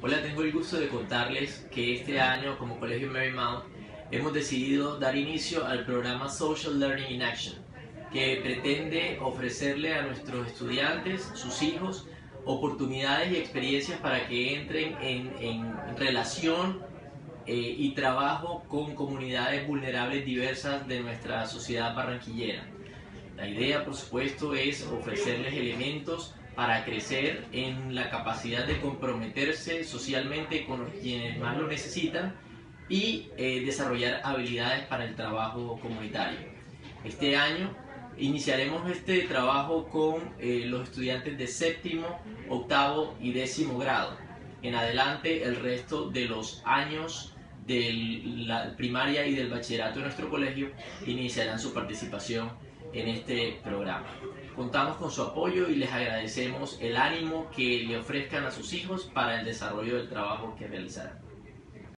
Hola, tengo el gusto de contarles que este año, como Colegio Marymount, hemos decidido dar inicio al programa Social Learning in Action, que pretende ofrecerle a nuestros estudiantes, sus hijos, oportunidades y experiencias para que entren en relación y trabajo con comunidades vulnerables diversas de nuestra sociedad barranquillera. La idea, por supuesto, es ofrecerles elementos para crecer en la capacidad de comprometerse socialmente con quienes más lo necesitan y desarrollar habilidades para el trabajo comunitario. Este año iniciaremos este trabajo con los estudiantes de séptimo, octavo y décimo grado. En adelante, el resto de los años de la primaria y del bachillerato de nuestro colegio iniciarán su participación en este programa. Contamos con su apoyo y les agradecemos el ánimo que le ofrezcan a sus hijos para el desarrollo del trabajo que realizarán.